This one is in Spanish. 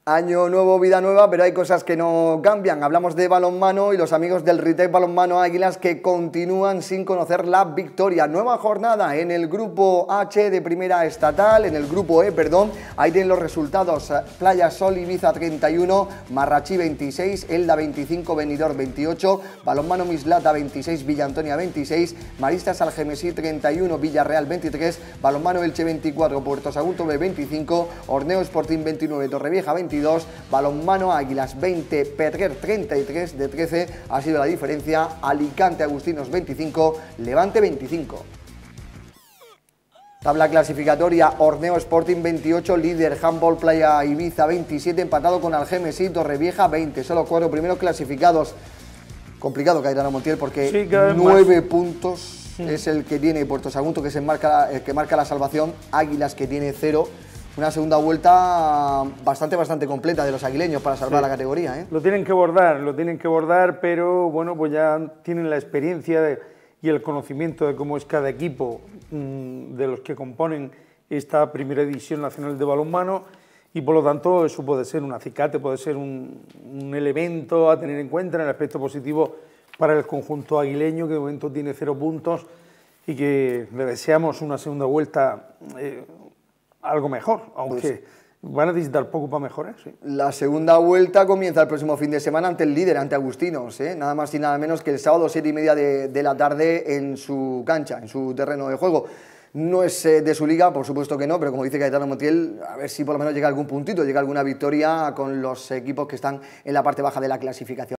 Año nuevo, vida nueva, pero hay cosas que no cambian. Hablamos de balonmano y los amigos del Ritec Balonmano Águilas que continúan sin conocer la victoria. Nueva jornada en el grupo H de primera estatal, en el grupo E, perdón. Ahí tienen los resultados: Playa Sol Ibiza 31, Marrachí 26, Elda 25, Benidorm 28, Balonmano Mislata 26, Villa Antonia 26, Maristas Algemesí 31, Villarreal 23, Balonmano Elche 24, Puerto Sagunto B 25, Orneo Sporting 29, Torrevieja 22, Balonmano Águilas 20, Petrer 33, de 13 ha sido la diferencia, Alicante Agustinos 25, Levante 25. Tabla clasificatoria: Orneo Sporting 28, líder; Handball Playa Ibiza 27, empatado con Algemesí, Torrevieja 20, solo 4 primeros clasificados. Complicado Cayetano Montiel porque sí, 9 puntos es el que tiene Puerto Sagunto, que es el que marca la salvación, Águilas que tiene 0. Una segunda vuelta bastante completa de los aguileños para salvar la categoría, ¿eh? Lo tienen que bordar, pero bueno, pues ya tienen la experiencia y el conocimiento de cómo es cada equipo de los que componen esta primera división nacional de balonmano, y por lo tanto eso puede ser un acicate, puede ser un elemento a tener en cuenta en el aspecto positivo para el conjunto aguileño, que de momento tiene 0 puntos y que le deseamos una segunda vuelta algo mejor, aunque van a necesitar poco para mejorar. Sí. La segunda vuelta comienza el próximo fin de semana ante el líder, ante Agustinos, nada más y nada menos que el sábado 7:30 de la tarde en su cancha, en su terreno de juego. No es de su liga, por supuesto que no, pero como dice Cayetano Montiel, a ver si por lo menos llega algún puntito, llega alguna victoria con los equipos que están en la parte baja de la clasificación.